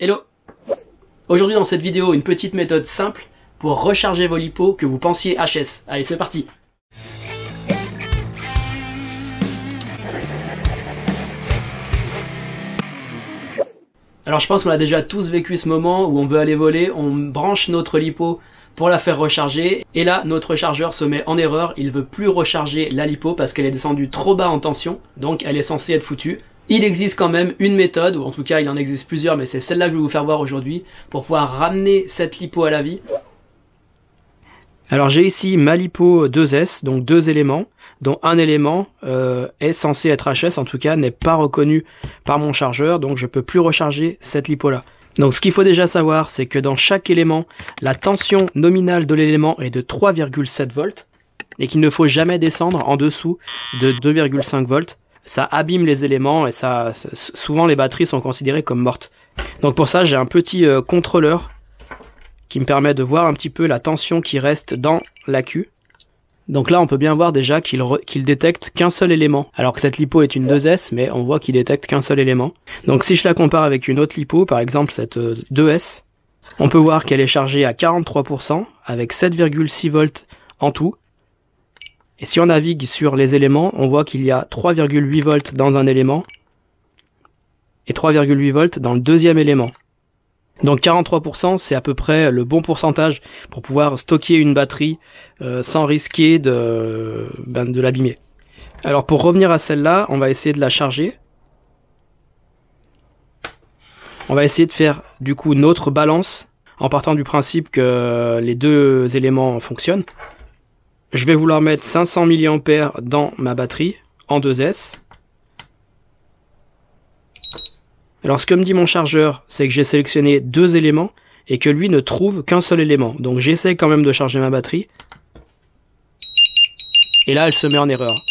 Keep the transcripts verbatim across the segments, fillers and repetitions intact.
Hello! Aujourd'hui dans cette vidéo, une petite méthode simple pour recharger vos lipos que vous pensiez H S. Allez, c'est parti! Alors je pense qu'on a déjà tous vécu ce moment où on veut aller voler, on branche notre lipo pour la faire recharger, et là notre chargeur se met en erreur, il veut plus recharger la lipo parce qu'elle est descendue trop bas en tension, donc elle est censée être foutue. Il existe quand même une méthode, ou en tout cas il en existe plusieurs, mais c'est celle-là que je vais vous faire voir aujourd'hui, pour pouvoir ramener cette lipo à la vie. Alors j'ai ici ma lipo deux S, donc deux éléments, dont un élément euh, est censé être H S, en tout cas n'est pas reconnu par mon chargeur, donc je peux plus recharger cette lipo là. Donc ce qu'il faut déjà savoir, c'est que dans chaque élément, la tension nominale de l'élément est de trois virgule sept volts, et qu'il ne faut jamais descendre en dessous de deux virgule cinq volts. Ça abîme les éléments et ça, ça souvent les batteries sont considérées comme mortes. Donc pour ça j'ai un petit euh, contrôleur qui me permet de voir un petit peu la tension qui reste dans l'A Q. Donc là on peut bien voir déjà qu'il qu'il détecte qu'un seul élément, alors que cette lipo est une deux S, mais on voit qu'il détecte qu'un seul élément. Donc si je la compare avec une autre lipo, par exemple cette euh, deux S, on peut voir qu'elle est chargée à quarante-trois pour cent avec sept virgule six volts en tout. Et si on navigue sur les éléments, on voit qu'il y a trois virgule huit volts dans un élément et trois virgule huit volts dans le deuxième élément. Donc quarante-trois pour cent, c'est à peu près le bon pourcentage pour pouvoir stocker une batterie euh, sans risquer de, ben, de l'abîmer. Alors pour revenir à celle-là, on va essayer de la charger. On va essayer de faire du coup notre balance en partant du principe que les deux éléments fonctionnent. Je vais vouloir mettre cinq cents milliampères dans ma batterie en deux S. Alors ce que me dit mon chargeur, c'est que j'ai sélectionné deux éléments et que lui ne trouve qu'un seul élément. Donc j'essaie quand même de charger ma batterie. Et là elle se met en erreur.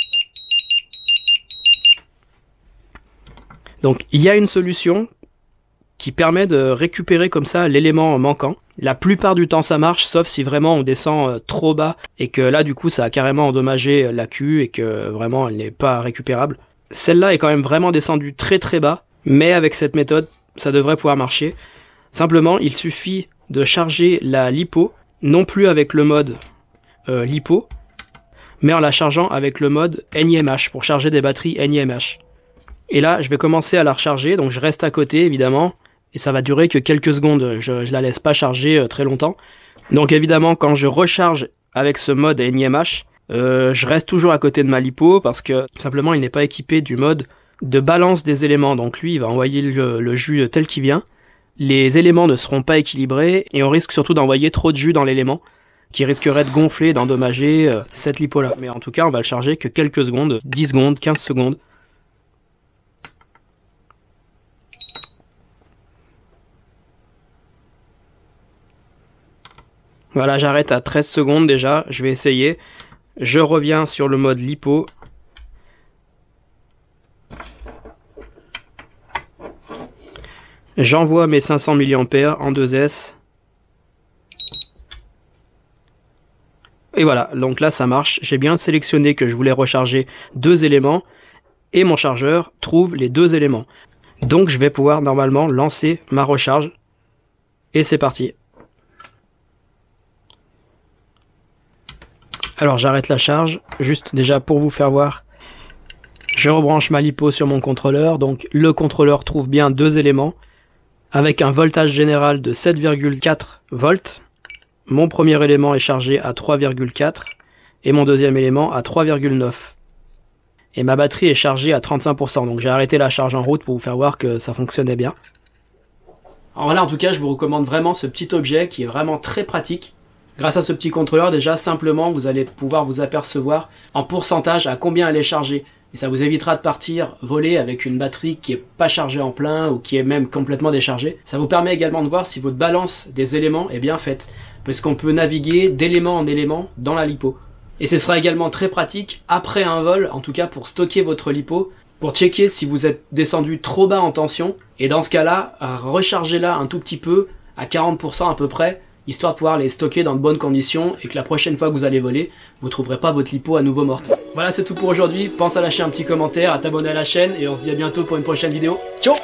Donc il y a une solution qui permet de récupérer comme ça l'élément manquant. La plupart du temps ça marche, sauf si vraiment on descend trop bas et que là du coup ça a carrément endommagé l'A Q et que vraiment elle n'est pas récupérable. Celle-là est quand même vraiment descendue très très bas, mais avec cette méthode ça devrait pouvoir marcher. Simplement il suffit de charger la lipo, non plus avec le mode euh, lipo, mais en la chargeant avec le mode N I M H pour charger des batteries N I M H. Et là je vais commencer à la recharger, donc je reste à côté évidemment. Et ça va durer que quelques secondes, je, je la laisse pas charger euh, très longtemps. Donc évidemment quand je recharge avec ce mode N I M H, euh, je reste toujours à côté de ma lipo parce que simplement il n'est pas équipé du mode de balance des éléments. Donc lui il va envoyer le, le jus tel qu'il vient. Les éléments ne seront pas équilibrés et on risque surtout d'envoyer trop de jus dans l'élément qui risquerait de gonfler, d'endommager euh, cette lipo là. Mais en tout cas on va le charger que quelques secondes, dix secondes, quinze secondes. Voilà, j'arrête à treize secondes déjà, je vais essayer. Je reviens sur le mode lipo. J'envoie mes cinq cents milliampères en deux S. Et voilà, donc là ça marche. J'ai bien sélectionné que je voulais recharger deux éléments et mon chargeur trouve les deux éléments. Donc je vais pouvoir normalement lancer ma recharge. Et c'est parti. Alors j'arrête la charge, juste déjà pour vous faire voir. Je rebranche ma lipo sur mon contrôleur, donc le contrôleur trouve bien deux éléments, avec un voltage général de sept virgule quatre volts. Mon premier élément est chargé à trois virgule quatre, et mon deuxième élément à trois virgule neuf. Et ma batterie est chargée à trente-cinq pour cent, donc j'ai arrêté la charge en route pour vous faire voir que ça fonctionnait bien. Alors voilà, en tout cas je vous recommande vraiment ce petit objet qui est vraiment très pratique. Grâce à ce petit contrôleur, déjà, simplement, vous allez pouvoir vous apercevoir en pourcentage à combien elle est chargée. Et ça vous évitera de partir voler avec une batterie qui est pas chargée en plein ou qui est même complètement déchargée. Ça vous permet également de voir si votre balance des éléments est bien faite, puisqu'on peut naviguer d'élément en élément dans la lipo. Et ce sera également très pratique après un vol, en tout cas pour stocker votre lipo, pour checker si vous êtes descendu trop bas en tension. Et dans ce cas-là, rechargez-la un tout petit peu, à quarante pour cent à peu près, histoire de pouvoir les stocker dans de bonnes conditions et que la prochaine fois que vous allez voler, vous ne trouverez pas votre lipo à nouveau morte. Voilà, c'est tout pour aujourd'hui. Pense à lâcher un petit commentaire, à t'abonner à la chaîne et on se dit à bientôt pour une prochaine vidéo. Ciao!